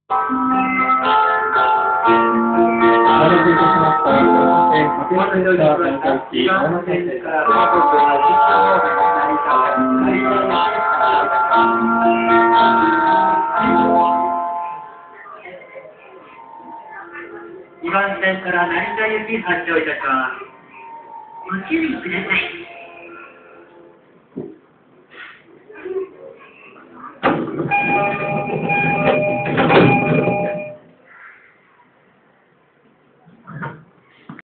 お待たせいたしました。家庭センター南海市長野先生から家族の実況を成 2番線から成田行き発車いたします。 ご注意ください。